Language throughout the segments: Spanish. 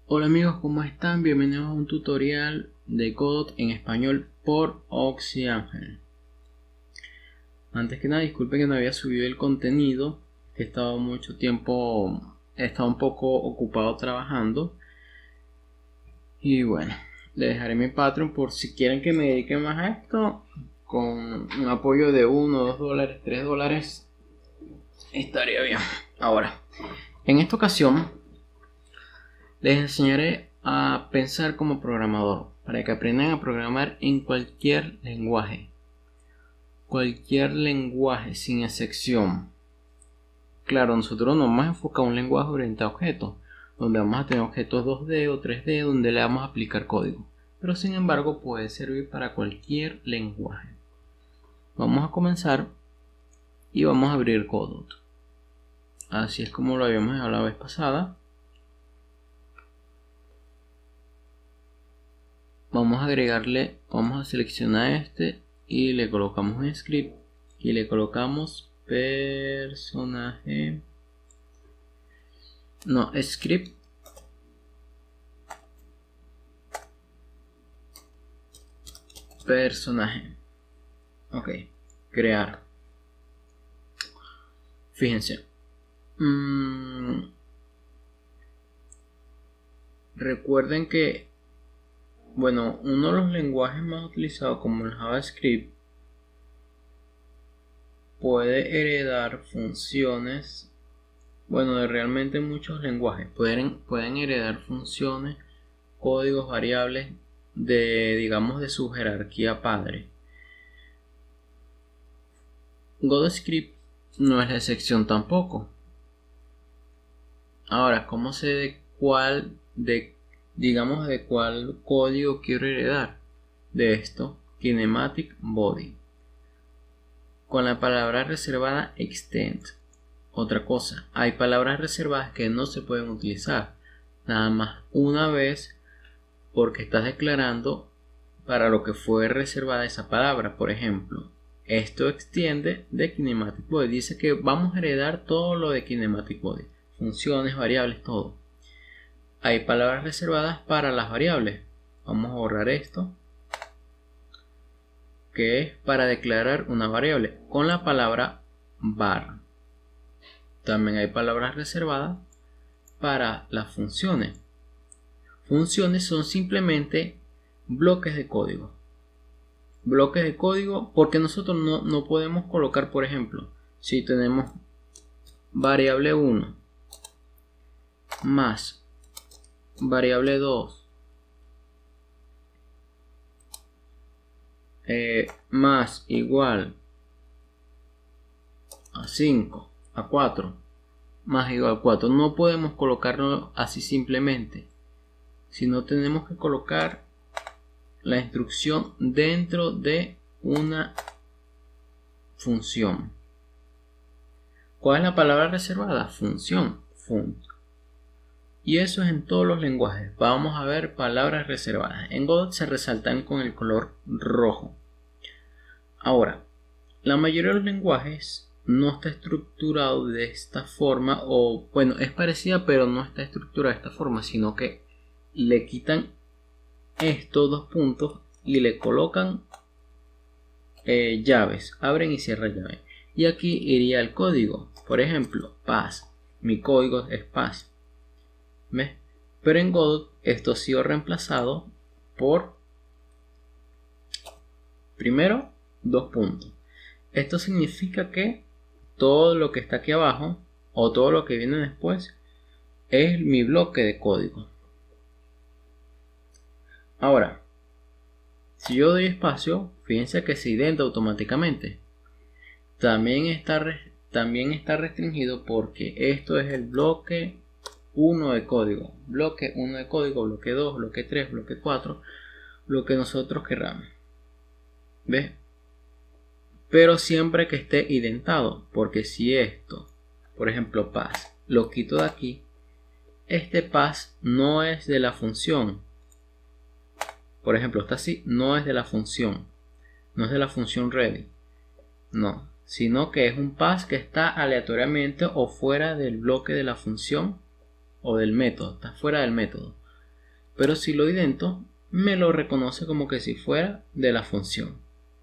Hola amigos, ¿cómo están? Bienvenidos a un tutorial de Godot en español por OxyAngel. Antes que nada, disculpen que no había subido el contenido, he estado mucho tiempo, he estado un poco ocupado trabajando. Y bueno, les dejaré mi Patreon por si quieren que me dedique más a esto. Con un apoyo de $1, $2, $3 estaría bien. Ahora, en esta ocasión les enseñaré a pensar como programador para que aprendan a programar en cualquier lenguaje sin excepción. Claro, nosotros nos vamos a enfocar a un lenguaje orientado a objetos, donde vamos a tener objetos 2D o 3D donde le vamos a aplicar código, pero sin embargo puede servir para cualquier lenguaje. Vamos a comenzar y vamos a abrir Godot. Así es como lo habíamos dejado la vez pasada. Vamos a agregarle, vamos a seleccionar este y le colocamos un script y le colocamos personaje, no, script personaje. Ok, crear. Fíjense, recuerden que uno de los lenguajes más utilizados como el JavaScript puede heredar funciones, de realmente muchos lenguajes pueden heredar funciones, códigos, variables de su jerarquía padre. GodotScript no es la excepción tampoco. Ahora, ¿cómo sé de cuál código quiero heredar? De esto, Kinematic Body, con la palabra reservada extend. Otra cosa, hay palabras reservadas que no se pueden utilizar nada más una vez, porque estás declarando para lo que fue reservada esa palabra. Por ejemplo, esto extiende de Kinematic Body, dice que vamos a heredar todo lo de Kinematic Body, funciones, variables, todo. Hay palabras reservadas para las variables. Vamos a borrar esto, que es para declarar una variable con la palabra var. También hay palabras reservadas para las funciones. Funciones son simplemente bloques de código. Bloques de código porque nosotros no podemos colocar, por ejemplo, si tenemos variable 1 más variable 2 más igual a 5 a 4 más igual a 4, no podemos colocarlo así simplemente, sino tenemos que colocar la instrucción dentro de una función. ¿Cuál es la palabra reservada? Función, funt. Y eso es en todos los lenguajes. Vamos a ver palabras reservadas. En Godot se resaltan con el color rojo. Ahora, la mayoría de los lenguajes no está estructurado de esta forma, o es parecida pero no está estructurada de esta forma, sino que le quitan estos dos puntos y le colocan llaves, abren y cierran llaves. Y aquí iría el código, por ejemplo, pass. Mi código es pass. ¿Ves? Pero en Godot esto ha sido reemplazado por primero dos puntos. Esto significa que todo lo que está aquí abajo o todo lo que viene después es mi bloque de código. Ahora, si yo doy espacio, fíjense que se indenta automáticamente. También está restringido porque esto es el bloque 1 de código. Bloque 1 de código, bloque 2, bloque 3, bloque 4, lo que nosotros querramos. ¿Ves? Pero siempre que esté indentado, porque si esto, por ejemplo, pass, lo quito de aquí, este pass no es de la función. Por ejemplo, está así, no es de la función. No es de la función ready. No, sino que es un pass que está aleatoriamente o fuera del bloque de la función o del método. Está fuera del método. pero si lo idento, me lo reconoce como que si fuera de la función.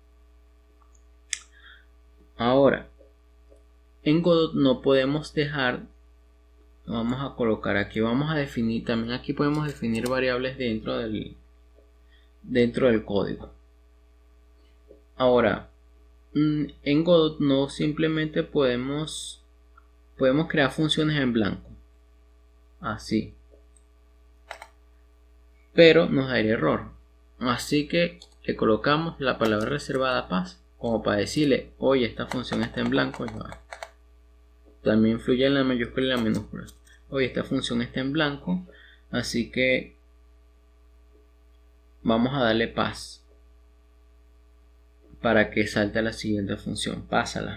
Ahora, en Godot no podemos dejar, vamos a colocar aquí, vamos a definir, también aquí podemos definir variables dentro del código. Ahora, en Godot no simplemente podemos crear funciones en blanco, así, pero nos daría error. Así que le colocamos la palabra reservada pass como para decirle, oye, esta función está en blanco. También influye en la mayúscula y la minúscula. Oye, esta función está en blanco, así que vamos a darle pass para que salte a la siguiente función. Pásala.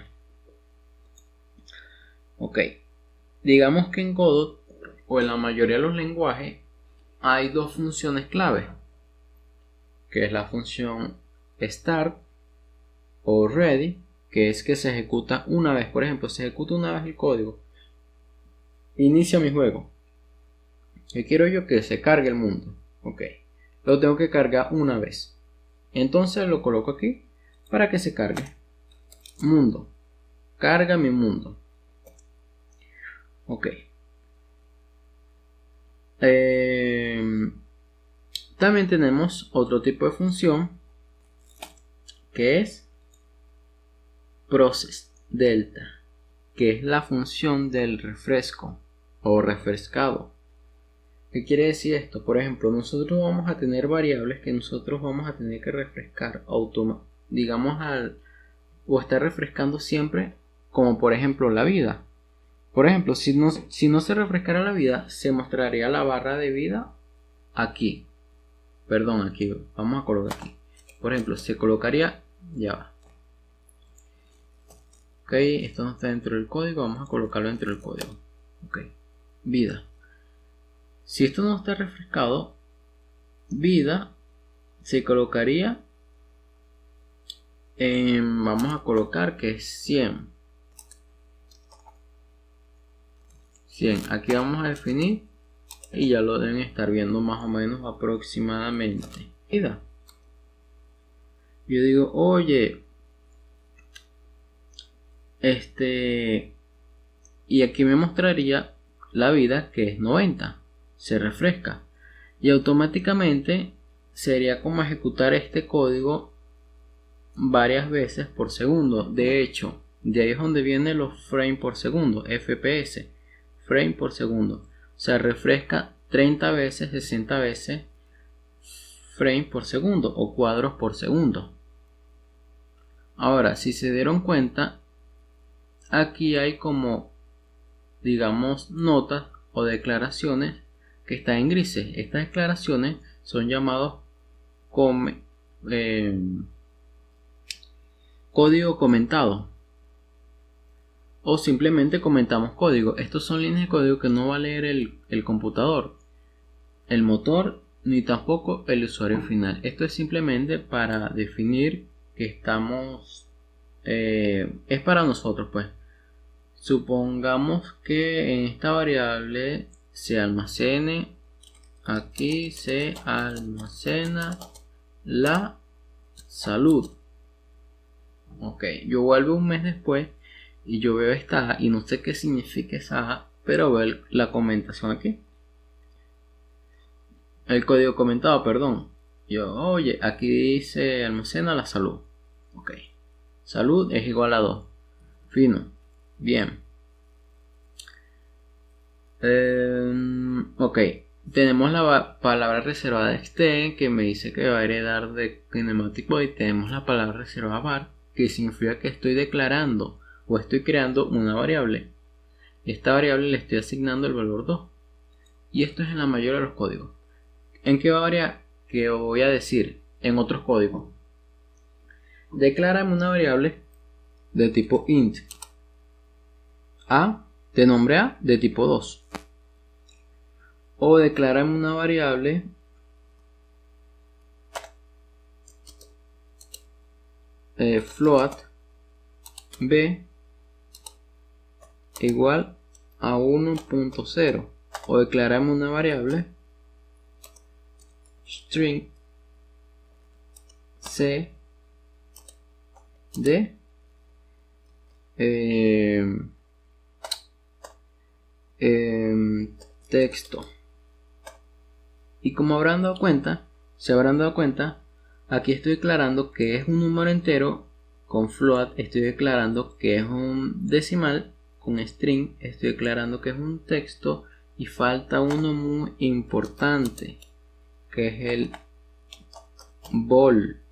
Ok, digamos que en Godot o en la mayoría de los lenguajes hay dos funciones clave, que es la función start o ready, que es que se ejecuta una vez. Por ejemplo, se ejecuta una vez el código, inicia mi juego, que quiero yo que se cargue el mundo. Ok, lo tengo que cargar una vez, entonces lo coloco aquí para que se cargue. Mundo, carga mi mundo. Ok, también tenemos otro tipo de función que es process delta, que es la función del refresco o refrescado. ¿Qué quiere decir esto? Por ejemplo, nosotros vamos a tener variables que nosotros vamos a tener que refrescar digamos o estar refrescando siempre, como por ejemplo la vida. Por ejemplo, si no se refrescara la vida, se mostraría la barra de vida aquí. Perdón, aquí. Vamos a colocar aquí. Por ejemplo, se colocaría, ya va. Ok, esto no está dentro del código, vamos a colocarlo dentro del código. Ok, vida. Si esto no está refrescado, vida se colocaría en, vamos a colocar que es 100. 100. Aquí vamos a definir y ya lo deben estar viendo más o menos aproximadamente. Vida. Yo digo, oye, y aquí me mostraría la vida, que es 90. Se refresca y automáticamente sería como ejecutar este código varias veces por segundo. De hecho, de ahí es donde vienen los frames por segundo, FPS, frame por segundo. O sea, refresca 30 veces, 60 veces frames por segundo o cuadros por segundo. Ahora, si se dieron cuenta, aquí hay como, digamos, notas o declaraciones que están en grises. Estas declaraciones son llamados código comentado, o simplemente comentamos código. Estos son líneas de código que no va a leer el computador, el motor, ni tampoco el usuario final. Esto es simplemente para definir que estamos, es para nosotros, pues. Supongamos que en esta variable se almacene, aquí se almacena la salud. Ok, yo vuelvo un mes después y yo veo esta A y no sé qué significa esa A, pero veo la comentación aquí. El código comentado, perdón. Yo, oye, aquí dice almacena la salud. Ok, salud es igual a 2. Fino, bien. Ok, tenemos la palabra reservada extend, que me dice que va a heredar de kinematic void. Tenemos la palabra reservada var, que significa que estoy declarando o estoy creando una variable. Esta variable le estoy asignando el valor 2. Y esto es en la mayoría de los códigos. ¿En qué va a variar? Que voy a decir en otros códigos. Declárame una variable de tipo int A, de nombre A, de tipo 2. O declárame una variable float b igual a 1.0. O declárame una variable string c de texto. Y como se habrán dado cuenta, aquí estoy declarando que es un número entero. Con float estoy declarando que es un decimal. Con string estoy declarando que es un texto. Y falta uno muy importante, que es el bool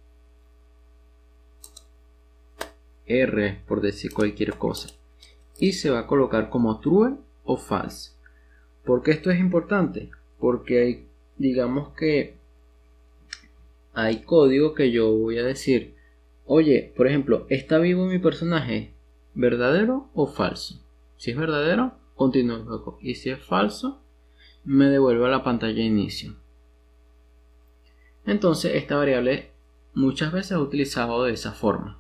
R, por decir cualquier cosa. Y se va a colocar como true o false. ¿Por qué esto es importante? Porque hay, digamos que hay código que yo voy a decir, oye, por ejemplo, ¿está vivo mi personaje? ¿Verdadero o falso? Si es verdadero, continúo el juego. Y si es falso, me devuelve a la pantalla de inicio. Entonces, esta variable muchas veces he utilizado de esa forma.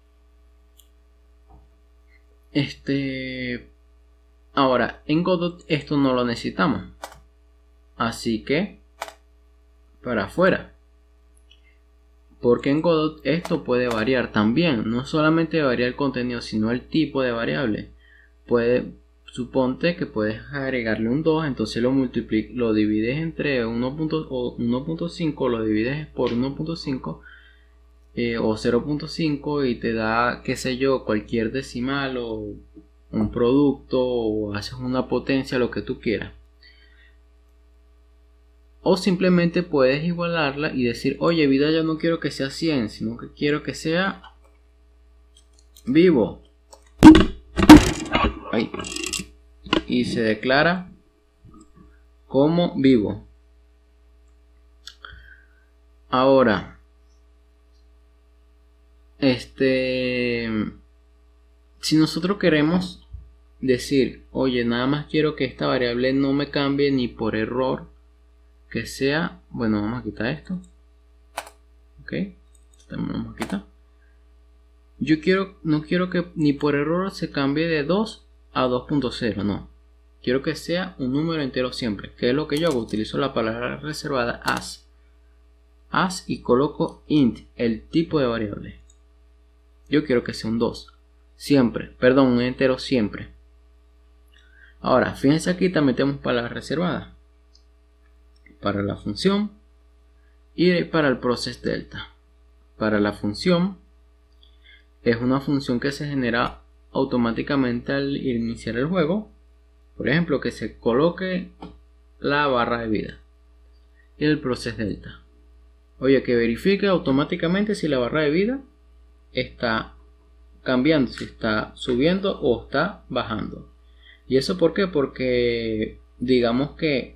Ahora, en Godot esto no lo necesitamos. Así que, para afuera. Porque en Godot esto puede variar también. No solamente varía el contenido, sino el tipo de variable. Suponte que puedes agregarle un 2, entonces lo divides entre 1.5, lo divides por 1.5 o 0.5 y te da, qué sé yo, cualquier decimal o un producto, o haces una potencia, lo que tú quieras. O simplemente puedes igualarla y decir, oye, vida ya no quiero que sea 100, sino que quiero que sea vivo. Ahí. Y se declara como vivo. Ahora, si nosotros queremos decir, oye, nada más quiero que esta variable no me cambie ni por error, que sea, bueno, vamos a quitar esto. Ok, también vamos a quitar. No quiero que ni por error se cambie de 2 a 2.0, no. Quiero que sea un número entero siempre. ¿Qué es lo que yo hago? Utilizo la palabra reservada as y coloco int, el tipo de variable. Yo quiero que sea un 2 siempre, perdón, un entero siempre. Ahora, fíjense, aquí también tenemos palabras reservadas para la función y para el process delta. Para la función, es una función que se genera automáticamente al iniciar el juego. Por ejemplo, que se coloque la barra de vida. Y el process delta, oye, que verifique automáticamente si la barra de vida está cambiando, si está subiendo o está bajando. ¿Y eso por qué? Porque digamos que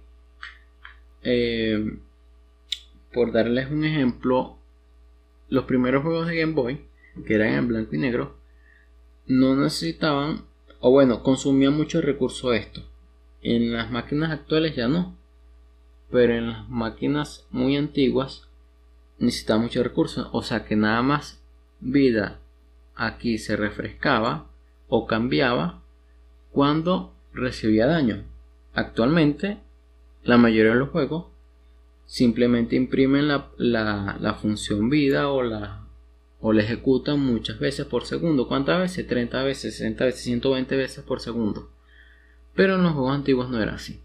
por darles un ejemplo, los primeros juegos de Game Boy, que eran en blanco y negro, no necesitaban, o bueno, consumían mucho recurso esto. En las máquinas actuales ya no, pero en las máquinas muy antiguas necesitaba mucho recurso. O sea que nada más vida aquí se refrescaba o cambiaba cuando recibía daño. Actualmente la mayoría de los juegos simplemente imprimen la función vida o la ejecutan muchas veces por segundo. ¿Cuántas veces? 30 veces, 60 veces, 120 veces por segundo. Pero en los juegos antiguos no era así.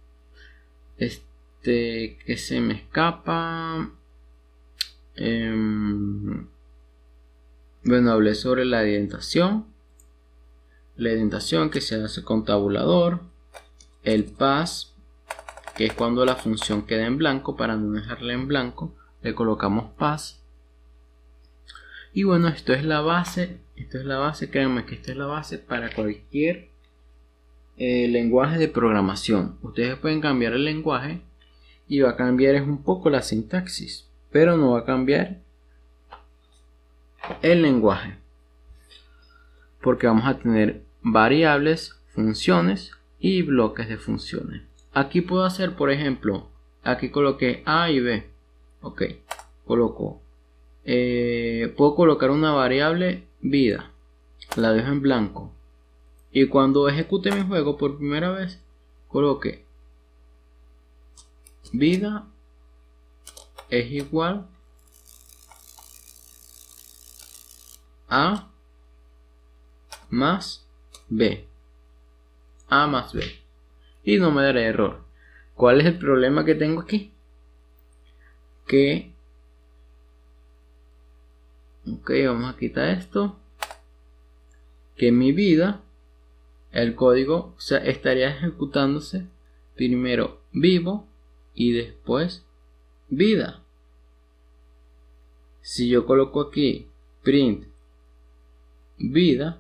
Que se me escapa. Bueno, hablé sobre la indentación. La indentación que se hace con tabulador. El pass, que es cuando la función queda en blanco. Para no dejarla en blanco, le colocamos pass. Y bueno, esto es la base. Créanme que esto es la base para cualquier lenguaje de programación. Ustedes pueden cambiar el lenguaje y va a cambiar un poco la sintaxis, pero no va a cambiar el lenguaje, porque vamos a tener variables, funciones y bloques de funciones. Aquí puedo hacer, por ejemplo, aquí coloqué A y B. Ok, puedo colocar una variable vida, la dejo en blanco, y cuando ejecute mi juego por primera vez, coloque vida es igual a más b. A más b. Y no me dará error. ¿Cuál es el problema que tengo aquí? Ok, vamos a quitar esto. Que mi vida, el código, o sea, estaría ejecutándose primero vivo y después vida. Si yo coloco aquí print vida,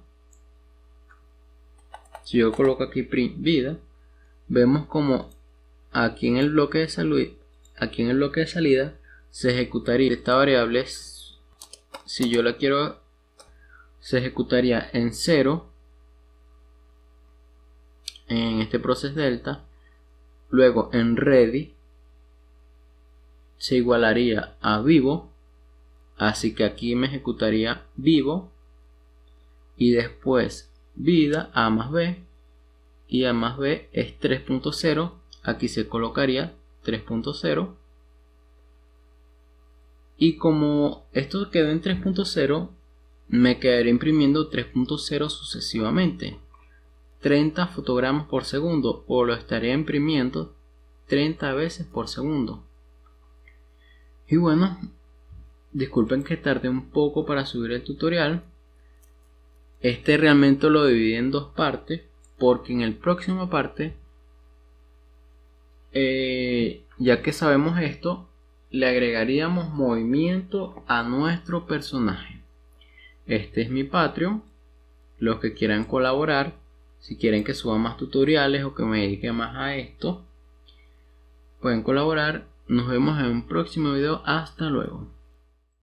vemos como aquí en el bloque de salida, se ejecutaría esta variable. Si yo la quiero, se ejecutaría en 0 en este process delta. Luego en ready se igualaría a vivo, así que aquí me ejecutaría vivo y después vida a más b, y a más b es 3.0, aquí se colocaría 3.0, y como esto quedó en 3.0, me quedaré imprimiendo 3.0 sucesivamente, 30 fotogramas por segundo, o lo estaría imprimiendo 30 veces por segundo. Y bueno, disculpen que tardé un poco para subir el tutorial. Este realmente lo dividí en dos partes, porque en el próximo parte, ya que sabemos esto, le agregaríamos movimiento a nuestro personaje. Este es mi Patreon. Los que quieran colaborar, si quieren que suba más tutoriales o que me dedique más a esto, pueden colaborar. Nos vemos en un próximo video. Hasta luego.